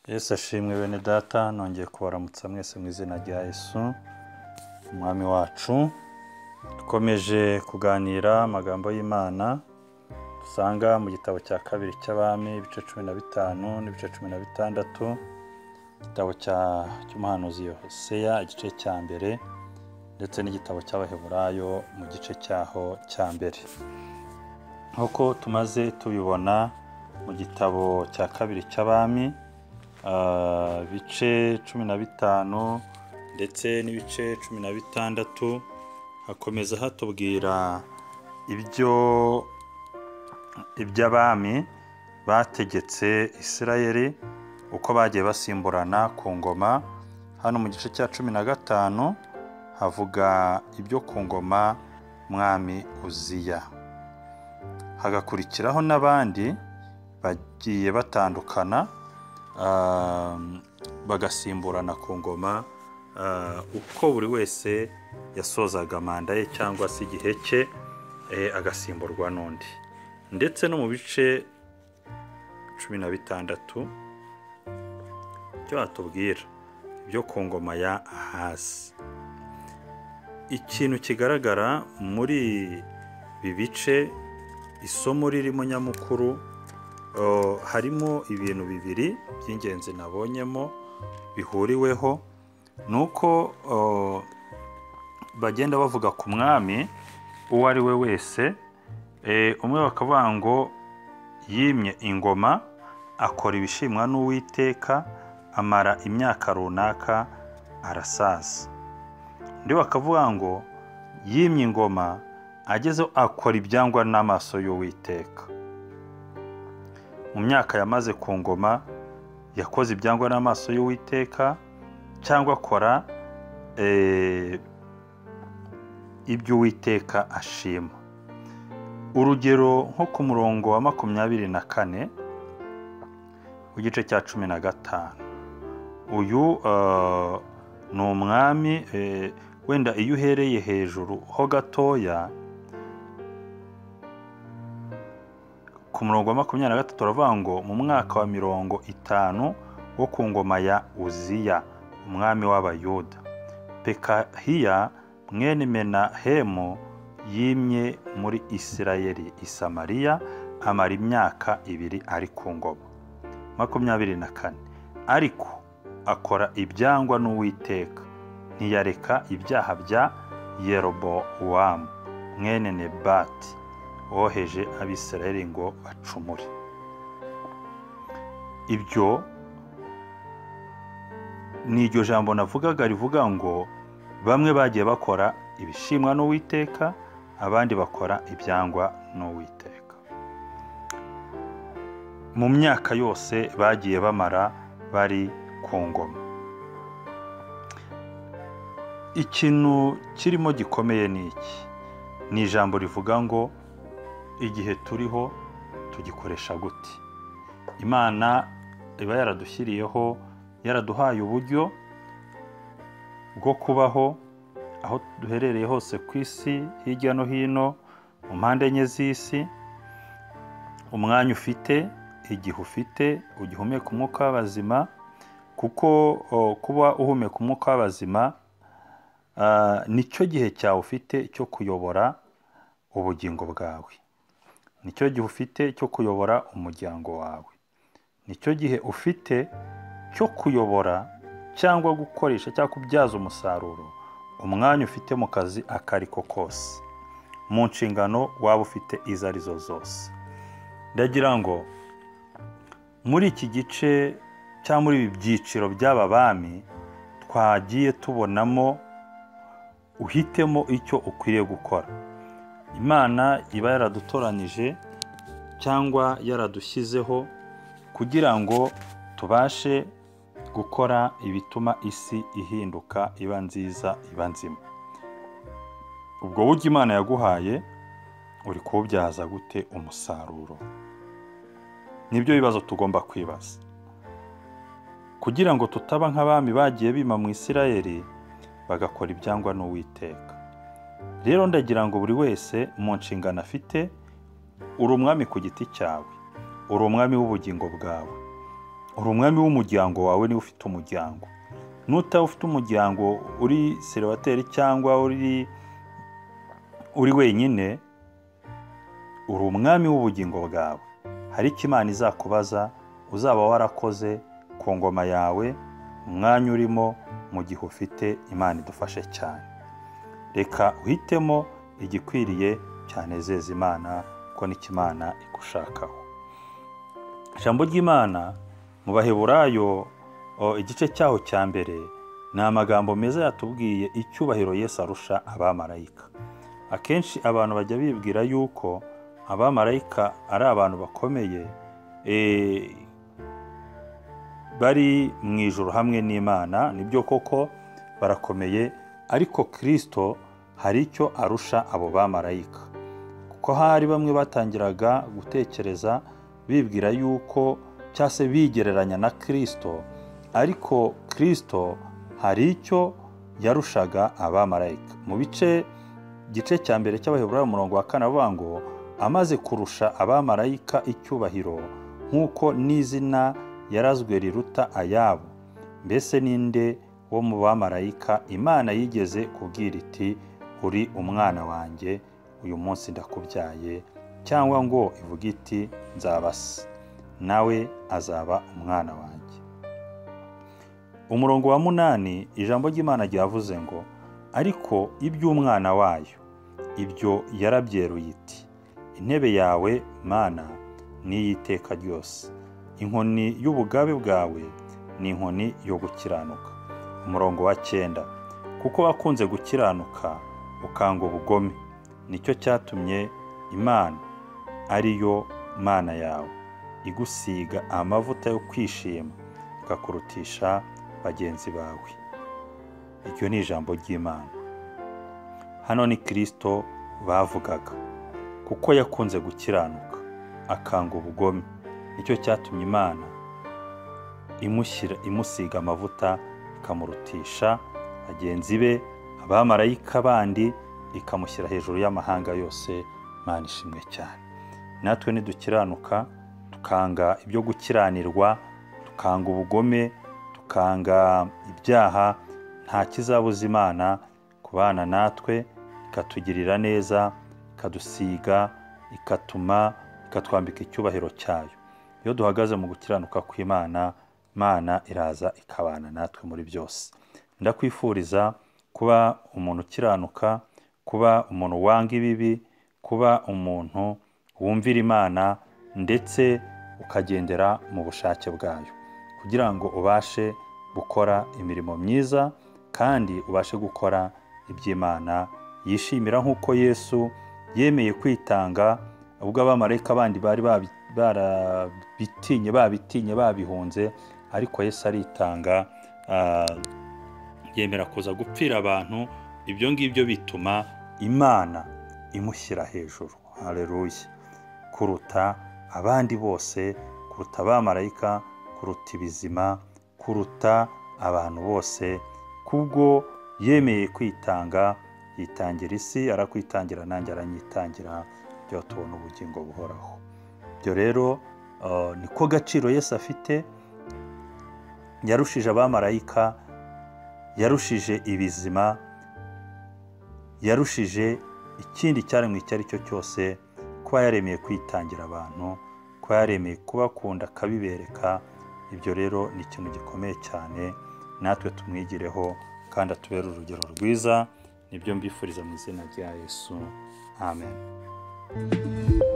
Yesu ashimwe bene data, nongeye kubaramutsa mwese mu izina rya Yesu umwami wacu. Dukomeje kuganira amagambo y'Imana dusanga mu gitabo cya kabiri cy'Abami ibice 15 n'ibice 16, igitabo cy'umuhanuzi Hoseya igice cya mbere, ndetse n'igitabo cy'Abaheburayo mu gice cyaho cya mbere. Nk'uko tumaze tubibona mu gitabo cya kabiri cy'Abami bice 15 ndetse n'ibice 16, hakomeza hatubwira iby'abami bategetse Isirayeli uko bagiye basimburana ku ngoma. Hano mu gice cya 15 havuga ibyo ku ngoma mwami Uziya, hagakurikiraho n'abandi bagiye batandukana bagasimburana ku ngoma uko buri wese yasozaga manda ye cyangwa se igihe cye agasimburwa n'undi. Ndetse no mu bice 16 cyo atubwira ibyo ku ngoma ya Ahazi. Ikintu kigaragara muri ibi bice, isomo ririmo nyamukuru, harimo ibintu bibiri by'ingenzi nabonyemo bihuriweho, nuko bagenda bavuga ku mwami uwo ari we wese. Umwe bakavuga ngo yimye ingoma, akora ibishimwa n'Uwiteka, amara imyaka runaka arasaza. Undi bakavuga ngo yimye ingoma, agezeho akora ibyangwa n'amaso y'Uwiteka. Mu myaka yamaze ku ngoma yakoze ibyangwa n'amaso y'Uwiteka, cyangwa akora ibyo Uwiteka ashima. Urugero nko ku murongo wa 24 w'igice cya 15, uyu ni umwami, wenda iyo uhereye hejuru ho gatoya ku murongo wa 23 turavuga ngo mu mwaka wa 50 wo ku ngoma ya Uziya umwami w'Abayuda, Pekahiya mwene Menahemu yimye muri Isirayeli i Samariya, amara imyaka 2 ari ku ngoma. 24 ariko akora ibyangwa n'Uwiteka, ntiyareka ibyaha bya Yerobowamu mwene Nebati woheje Abisirayeli ngo bacumure. Ibyo ni iryo jambo navugaga rivuga ngo bamwe bagiye bakora ibishimwa n'Uwiteka, abandi bakora ibyangwa n'Uwiteka. Mu myaka yose bagiye bamara bari ku ngoma, ikintu kirimo gikomeye ni iki? Ni ijambo rivuga ngo igihe turiho tugikoresha gute. Imana iba yaradushyiriyeho, yaraduhaye uburyo bwo kubaho aho duherereye hose ku isi, hirya no hino mu mpande enye z'isi. Umwanya ufite, igihe ufite, ugihumeka umwuka w'abazima, kuko kuba uhumeka umwuka w'abazima nicyo gihe cyawe ufite cyo kuyobora ubugingo bwawe, nicyo gihe ufite cyo kuyobora umuryango wawe, nicyo gihe ufite cyo kuyobora cyangwa gukoresha cyangwa kubyaza umusaruro umwanya ufite mu kazi akariko kose, mu nshingano waba ufite izo arizo zose. Ndagira ngo muri iki gice cyangwa muri ibi byiciro by'aba bami twagiye tubonamo, uhitemo icyo ukwiriye gukora. Imana iba yaradutoranije cyangwa yaradushyizeho kugira ngo tubashe gukora ibituma isi ihinduka, iba nziza, iba nzima. Ubwo buryo Imana yaguhaye uri kububyaza gute umusaruro? Nibyo bibazo tugomba kwibaza, kugira ngo tutaba nk'abami bagiye bima mu Isirayeli bagakora ibyangwa n'Uwiteka. Rero ndagira ngo buri wese mu nshingano afite, uri umwami ku giti cyawe, uri umwami w'ubugingo bwawe, uri umwami w'umuryango wawe niba ufite umuryango. Nutaba ufite umuryango, uri celibateri cyangwa uri wenyine, uri umwami w'ubugingo bwawe. Hari icyo Imana izakubaza uzaba warakoze ku ngoma yawe, umwanya urimo, mu gihe ufite. Imana idufashe cyane. Reka uhitemo igikwiriye cyanezeza Imana, ko n'icyo Imana igushakaho. Ijambo ry'Imana mu Baheburayo igice cyaho cya mbere ni amagambo meza yatubwiye icyubahiro Yesu arusha abamarayika. Akenshi abantu bajya bibwira yuko abamarayika ari abantu bakomeye, bari mu ijuru hamwe n'Imana. Nibyo koko barakomeye, ariko Kristo hari icyo arusha abo bamarayika. Kuko hari bamwe batangiraga gutekereza bibwira yuko cyangwa se bigereranya na Kristo, ariko Kristo hari icyo yarushaga abamarayika. Mu gice cya mbere cy'Abaheburayo umurongo wa 4 avuga ngo amaze kurusha abamarayika icyubahiro, nk'uko n'izina yarazwe riruta ayabo. Mbese ninde wo mu bamarayika Imana yigeze kubwira iti uri umwana wanjye, uyu munsi ndakubyaye, cyangwa ngo ivuge iti nzaba se, nawe azaba umwana wanjye. Umurongo wa 8 ijambo ry'Imana ryavuze ngo ariko iby'umwana wayo ibyo yarabyeruye iti intebe yawe Mana ni iy'iteka ryose, inkoni y'ubugabe bwawe ni inkoni yo gukiranuka. Umurongo wa 9 kuko wakunze gukiranuka ukanga ubugome, nicyo cyatumye Imana ariyo Mana yawe igusiga amavuta yo kwishima ikakurutisha bagenzi bawe. Iryo ni ijambo ry'Imana. Hano ni Kristo bavugaga, kuko yakunze gukiranuka akanga ubugome, nicyo cyatumye Imana imusiga amavuta ikamurutisha bagenzi be, abamarayika bandi, ikamushyira hejuru y'amahanga yose. Imana ishimwe cyane. Natwe nidukiranuka, tukanga ibyo gukiranirwa, tukanga ubugome, tukanga ibyaha, nta kizabuza Imana kubana natwe, ikatugirira neza, ikadusiga, ikatwambika icyubahiro cyayo. Iyo duhagaze mu gukiranuka kw'Imana, Imana iraza ikabana natwe muri byose. Ndakwifuriza kuba umuntu ukiranuka, kuba umuntu wanga ibibi, kuba umuntu wumvira Imana, ndetse ukagendera mu bushake bwayo, kugira ngo ubashe gukora imirimo myiza kandi ubashe gukora iby'Imana yishimira, nk'uko Yesu yemeye kwitanga ubwo abamarayika bandi bari babitinye babihunze, ariko Yesu aritanga, yemera kuza gupfira abantu. Ibyo ngibyo bituma Imana imushyira hejuru, haleluya, kuruta abandi bose, kuruta abamarayika, kuruta ibizima, kuruta abantu bose, kubwo yemeye kwitanga. Yitangira isi, arakwitangira, nanjye aranyitangira, byo tubona ubugingo buhoraho. Byo rero niko gaciro Yesu afite. Yarushije abamarayika, yarushije ibizima, yarushije ikindi cyaremwe icyo ari cyo cyose, kuba yaremeye kwitangira abantu, kuba yaremeye kubakunda akabibereka. Ibyo rero ni ikintu gikomeye cyane, natwe tumwigireho kandi atubere urugero rwiza. Nibyo mbifuriza mu izina rya Yesu, amen.